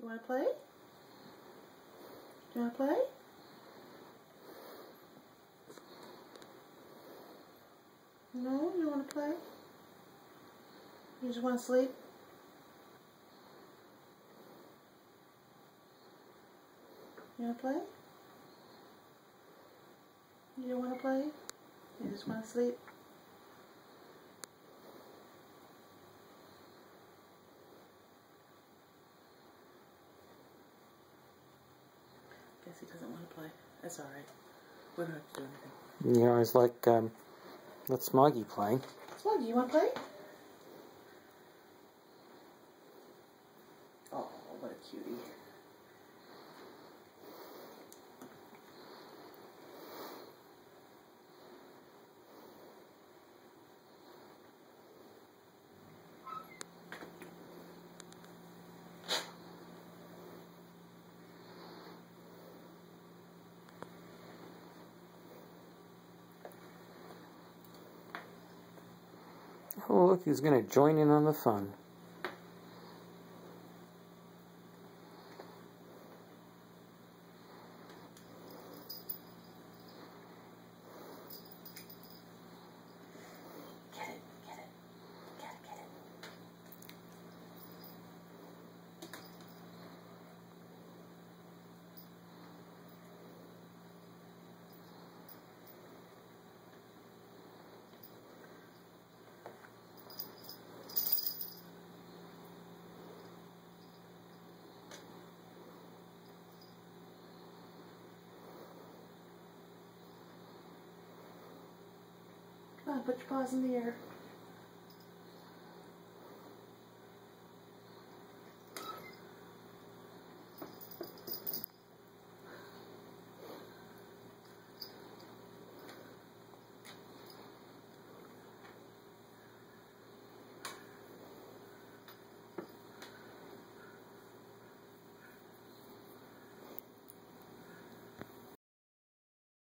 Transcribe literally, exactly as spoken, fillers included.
You want to play? You want to play? No, you want to play? You just want to sleep? You want to play? You don't want to play? You just want to sleep? Guess he doesn't want to play. That's alright. We don't have to do anything. You always like, um, let Smoggy play. Smoggy, you want to play? Oh, what a cutie. Oh, look, he's going to join in on the fun. Get it, get it, get it, get it. Come on, put your paws in the air.